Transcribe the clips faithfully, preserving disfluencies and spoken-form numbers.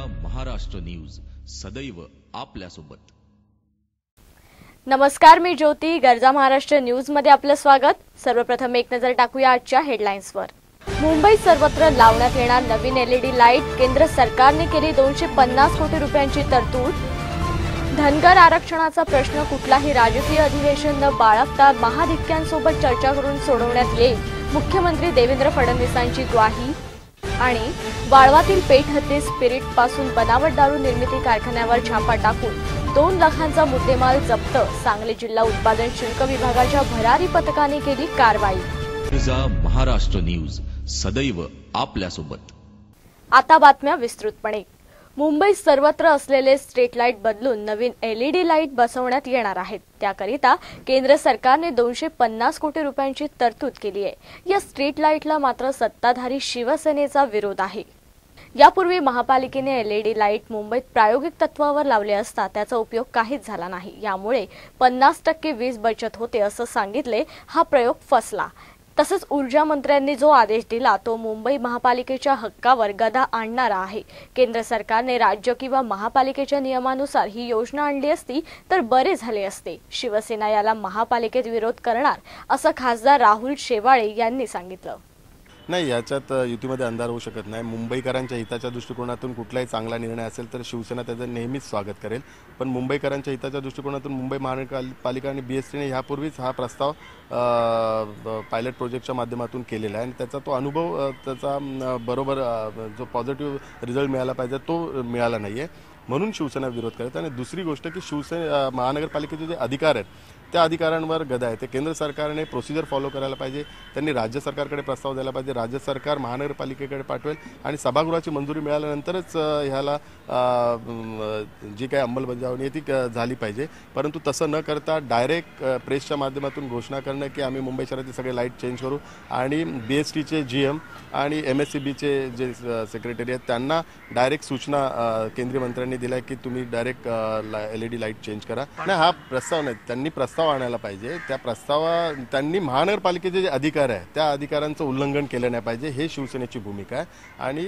Maharashtra news सदैव आपल्यासोबत। नमस्कार, मी ज्योती। गरजा महाराष्ट्र न्यूज मध्ये आपलं स्वागत। सर्वप्रथम एक नजर टाकूया आजच्या हेडलाईन्सवर। मुंबईत सर्वत्र लावण्यात येणार नवीन एलईडी लाईट। केंद्र सरकारने केली दोनशे पन्नास कोटी रुपयांची तरतूद। धनगर आरक्षणाचा प्रश्न कुठलाही राजकीय अधिवेशन न बाळगता महाधिक्यांसोबत चर्चा करून सोडवण्यात येईल, मुख्यमंत्री देवेंद्र फडणवीसांची ग्वाही। आणि वाळवातील पेठ हत्ती स्पिरिट पासून बनावट दारू निर्मिती कारखान्यावर छापा टाकून दोन लाखांचा मुद्देमाल जप्त। सांगली जिल्हा उत्पादन शुल्क विभागाच्या भरारी पथकाने केली कारवाई। गरजा महाराष्ट्र न्यूज सदैव आपल्यासोबत। आता बातम्या विस्तृतपणे। मुंबईत सर्वत्र असलेले स्ट्रीट लाईट बदलून नवीन एलईडी लाईट बसवण्यात येणार आहेत। त्याकरिता केंद्र सरकारने दोनशे पन्नास कोटी रुपयांची तरतूद केली आहे। या स्ट्रीट लाईटला मात्र सत्ताधारी शिवसेनेचा विरोध आहे। यापूर्वी महापालिकेने एलईडी लाईट मुंबईत प्रायोगिक तत्वावर लावले असता त्याचा उपयोग काहीच झाला नाही। यामुळे पन्नास टक्के वीज बचत होते असं सांगितले। हा प्रयोग फसला। तसंच ऊर्जा मंत्र्यांनी जो आदेश दिला तो मुंबई महापालिकेच्या हक्कावर गदा आणणारा आहे। केंद्र सरकारने राज्य किंवा महापालिकेच्या नियमानुसार ही योजना आणली असती तर बरे झाले असते। शिवसेना याला महापालिकेत विरोध करणार असं खासदार राहुल शेवाळे यांनी सांगितलं। नाही, याच्यात युतीमध्ये अंधार होऊ शकत नाही। मुंबईकरांच्या हिताच्या दृष्टिकोनातून कुठलाही चांगला निर्णय असेल तर शिवसेना त्याचं नेहमीच स्वागत करेल। पण मुंबईकरांच्या हिताच्या दृष्टिकोनातून मुंबई महानगरपालिका आणि बीएसटीने ह्यापूर्वीच हा प्रस्ताव पायलट प्रोजेक्टच्या माध्यमातून केलेला आहे आणि त्याचा तो अनुभव त्याचा बरोबर जो पॉझिटिव्ह रिझल्ट मिळाला पाहिजे तो मिळाला नाहीये, म्हणून शिवसेना विरोध करते। आणि दुसरी गोष्ट की शिवसेना महानगरपालिकेचे जे अधिकार आहेत त्या अधिकारांवर गदा आहे। ते केंद्र सरकारने प्रोसिजर फॉलो करायला पाहिजे। त्यांनी राज्य सरकारकडे प्रस्ताव द्यायला पाहिजे। राज्य सरकार महानगरपालिकेकडे पाठवेल आणि सभागृहाची मंजुरी मिळाल्यानंतरच ह्याला जी काही अंमलबजावणी आहे ती झाली पाहिजे। परंतु तसं न करता डायरेक्ट प्रेसच्या माध्यमातून घोषणा करणं की आम्ही मुंबई शहरातील सगळे लाईट चेंज करू आणि बीएसटीचे जीएम आणि एमएससीबीचे जे सेक्रेटरी आहेत त्यांना डायरेक्ट सूचना केंद्रीय मंत्र्यांनी दिल्या की तुम्ही डायरेक्ट एलईडी लाईट चेंज करा। आणि हा प्रस्ताव नाही, त्यांनी प्रस्ताव आणायला पाहिजे। त्या प्रस्तावा त्यांनी महानगरपालिकेचे जे अधिकार आहे त्या अधिकारांचं उल्लंघन केलं नाही पाहिजे, हे शिवसेनेची भूमिका आहे। आणि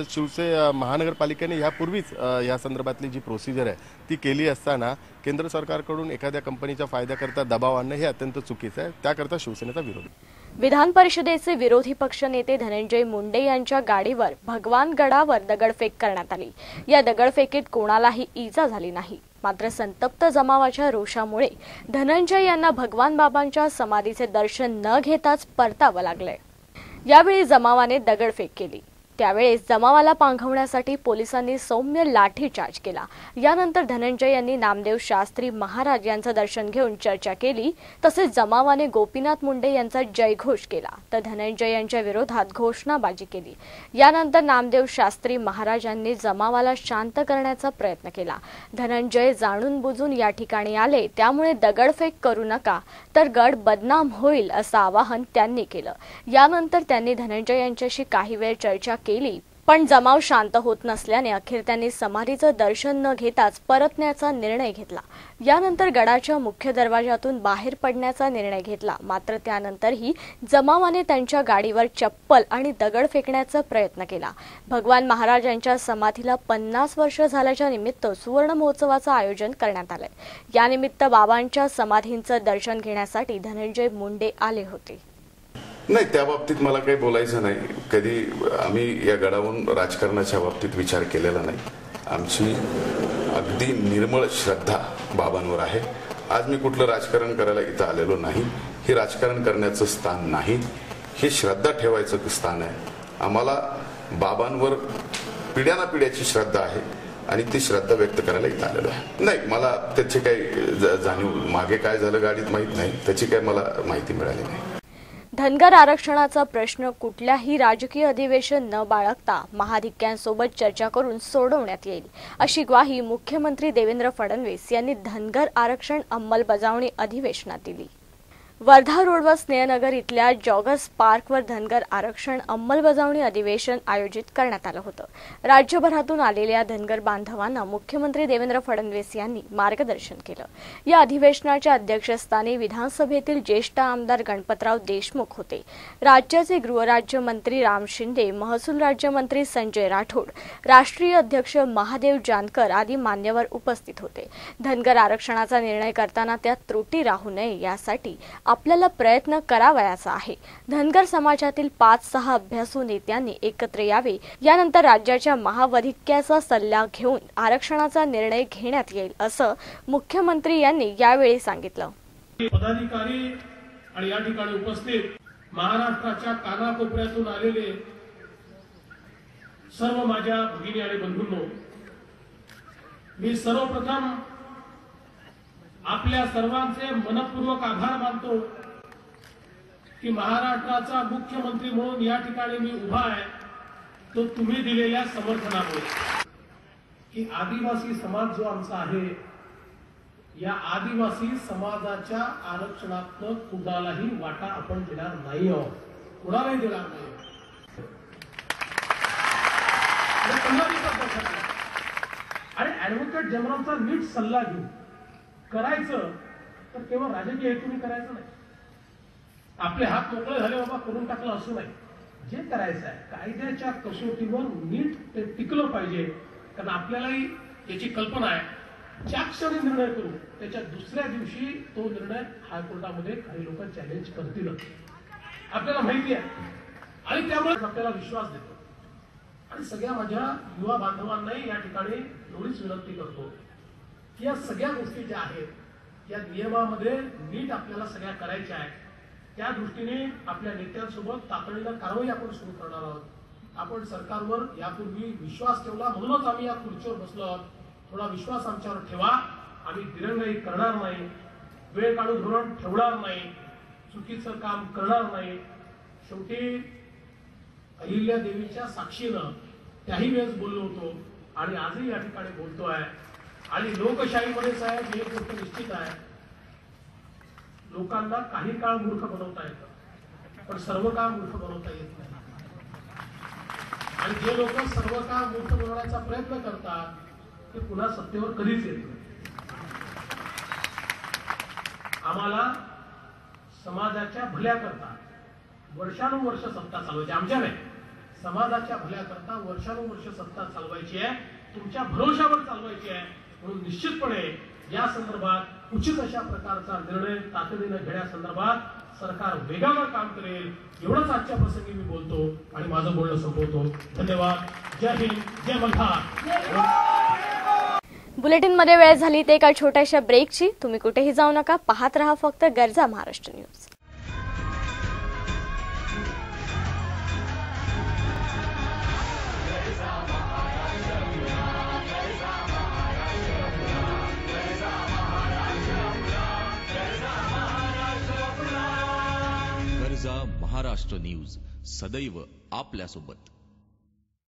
शिवसे महानगरपालिकेने यापूर्वीच या संदर्भातली जी प्रोसिजर आहे ती केली असताना केंद्र सरकारकडून एखाद्या कंपनीच्या फायद्याकरता दबाव आणणं हे अत्यंत चुकीचं आहे। त्याकरता शिवसेनेचा विरोध। विधान परिषदेचे विरोधी पक्षनेते धनंजय मुंडे यांच्या गाडीवर भगवानगडावर दगडफेक करण्यात आली। या दगडफेकीत कोणालाही इजा झाली नाही, मात्र संतप्त जमावाच्या रोषामुळे धनंजय यांना भगवान बाबांच्या समाधीचे दर्शन न घेताच परतावं लागलंय। यावेळी जमावाने दगडफेक केली। त्यावेळेस जमावाला पांघवण्यासाठी पोलिसांनी सौम्य लाठीचार्ज केला। यानंतर धनंजय यांनी नामदेव शास्त्री महाराज यांचं दर्शन घेऊन चर्चा केली। तसेच जमावाने गोपीनाथ मुंडे यांचा जयघोष केला तर धनंजय यांच्या विरोधात घोषणाबाजी केली। यानंतर नामदेव शास्त्री महाराजांनी जमावाला शांत करण्याचा प्रयत्न केला। धनंजय जाणून बुजून या ठिकाणी आले, त्यामुळे दगडफेक करू नका तर गड बदनाम होईल असं आवाहन त्यांनी केलं। यानंतर त्यांनी धनंजय यांच्याशी काही वेळ चर्चा केली, पण जमाव शांत होत नसल्याने अखेर त्यांनी समाधीचं दर्शन न घेताच परतण्याचा निर्णय घेतला। यानंतर गडाच्या मुख्य दरवाजातून बाहेर पडण्याचा निर्णय घेतला, मात्र त्यानंतरही जमावाने त्यांच्या गाडीवर चप्पल आणि दगड फेकण्याचा प्रयत्न केला। भगवान महाराजांच्या समाधीला पन्नास वर्ष झाल्याच्या निमित्त सुवर्ण महोत्सवाचं आयोजन करण्यात आलंय। यानिमित्त बाबांच्या समाधींचं दर्शन घेण्यासाठी धनंजय मुंडे आले होते। नाही, त्या बाबतीत मला काही बोलायचं नाही। कधी आम्ही या गडावरून राजकारणाच्या बाबतीत विचार केलेला नाही। आमची अगदी निर्मळ श्रद्धा बाबांवर आहे। आज मी कुठलं राजकारण करायला इथं आलेलो नाही। हे राजकारण करण्याचं स्थान नाही, हे श्रद्धा ठेवायचं स्थान आहे। आम्हाला बाबांवर पिढ्यानापिढ्याची श्रद्धा आहे आणि ती श्रद्धा व्यक्त करायला इथं आलेलो आहे। नाही, मला त्याची काही जाणीव मागे काय झालं गाडीत माहीत नाही, त्याची काही मला माहिती मिळाली नाही। धनगर आरक्षणाचा प्रश्न कुठल्याही राजकीय अधिवेशन न बाळगता महाधिक्यांसोबत चर्चा करून सोडवण्यात येईल, अशी ग्वाही मुख्यमंत्री देवेंद्र फडणवीस यांनी धनगर आरक्षण अंमलबजावणी अधिवेशनात दिली। वर्धा रोडवर स्नेहनगर इथल्या जॉगर्स पार्कवर धनगर आरक्षण अंमलबजावणी अधिवेशन आयोजित करण्यात आलं होतं. राज्यभरातून आलेल्या धनगर बांधवांना मुख्यमंत्री देवेंद्र फडणवीस यांनी मार्गदर्शन केलं. या अधिवेशनाच्या अध्यक्षस्थानी विधानसभेतील ज्येष्ठ आमदार गणपतराव देशमुख होते. राज्याचे गृहराज्यमंत्री राम शिंदे, महसूल राज्यमंत्री संजय राठोड, राष्ट्रीय अध्यक्ष महादेव जानकर आदी मान्यवर उपस्थित होते. धनगर आरक्षणाचा निर्णय करताना त्यात त्रुटी राहू नये यासाठी आपल्याला प्रयत्न करावयाचा आहे. धनगर समाजातील पाच सहा अभ्यासू नेत्यांनी एकत्र यावे. यानंतर राज्याच्या महावधिक्याचा सल्ला घेऊन आरक्षणाचा निर्णय घेण्यात येईल असं मुख्यमंत्री यांनी यावेळी सांगितलं. पदाधिकारी आणि या ठिकाणी उपस्थित महाराष्ट्राच्या कानाकोपऱ्यातून आलेले सर्व माझ्या भगिनी आणि बंधूंनो, मी सर्वप्रथम आपल्या सर्वांचे मनपूर्वक आभार मानतो की महाराष्ट्राचा मुख्यमंत्री म्हणून या ठिकाणी मी उभा आहे तो तुम्ही दिलेल्या समर्थनामुळे. की आदिवासी समाज जो आमचा आहे, या आदिवासी समाजाच्या आरक्षणातनं कुणालाही वाटा आपण देणार नाही आहोत, कुणालाही देणार नाही. आणि ऍडव्होकेट जनरलचा नीट सल्ला घेऊन करायचं तर केवळ राजकीय हेतूने करायचं नाही. आपले हात मोकळे झाले बाबा करून टाकलं असं नाही. जे करायचं आहे कायद्याच्या कसोटीवर नीट ते टिकलं पाहिजे. कारण आपल्यालाही याची कल्पना आहे ज्या क्षणी निर्णय करू त्याच्या दुसऱ्या दिवशी तो निर्णय हायकोर्टामध्ये काही लोक चॅलेंज करतील आपल्याला माहिती आहे. आणि त्यामुळे आपल्याला विश्वास देतो. आणि सगळ्या माझ्या युवा बांधवांनाही या ठिकाणी एवढीच विनंती करतो की या सगळ्या गोष्टी ज्या आहेत या नियमामध्ये नीट आपल्याला सगळ्या करायच्या आहेत. त्या दृष्टीने आपल्या नेत्यांसोबत तातडीनं कारवाई आपण सुरू करणार आहोत. आपण सरकारवर यापूर्वी विश्वास ठेवला म्हणूनच आम्ही या खुर्चीवर बसलो आहोत. थोडा विश्वास आमच्यावर ठेवा. आम्ही दिरंगाई करणार नाही, वेळ काढून धोरण ठेवणार नाही, चुकीचं काम करणार नाही. शेवटी अहिल्या देवीच्या साक्षीनं त्याही वेळेस बोललो होतो आणि आजही या ठिकाणी बोलतोय. आणि लोकशाहीमध्ये साहेब एक गोष्ट निश्चित आहे, लोकांना काही काळ मूर्ख बनवता येतं पण सर्व काळ मूर्ख बनवता येत नाही. आणि जे लोक सर्व काळ मूर्ख बनवण्याचा प्रयत्न करतात ते पुन्हा सत्तेवर कधीच येत नाही. आम्हाला समाजाच्या भल्या करता वर्षानुवर्ष सत्ता चालवायची, आमच्या नाही, समाजाच्या भल्या करता वर्षानुवर्ष सत्ता चालवायची आहे, तुमच्या भरोशावर चालवायची आहे. म्हणून निश्चितपणे या संदर्भात उचित अशा प्रकारचा निर्णय तातडीने घेण्यासंदर्भात सरकार वेगानं काम करेल. एवढंच आजच्या प्रसंगी मी बोलतो आणि माझं बोलणं संपवतो. धन्यवाद. जय हिंद, जय मल्हार. बुलेटिनमध्ये वेळ झाली ते एका छोट्याशा ब्रेकची. तुम्ही कुठेही जाऊ नका, पाहत रहा फक्त गरजा महाराष्ट्र न्यूज. गरजा महाराष्ट्र न्यूज सदैव आपल्यासोबत.